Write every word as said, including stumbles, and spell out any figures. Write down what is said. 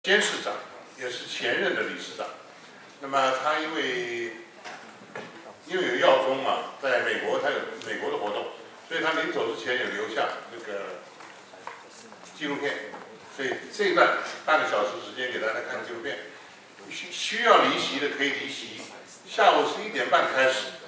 监事长，也是前任的理事长。那么他因为因为有要宗嘛，在美国他有美国的活动，所以他临走之前有留下那个纪录片，所以这一段半个小时时间给大家看纪录片。需需要离席的可以离席，下午是一点半开始。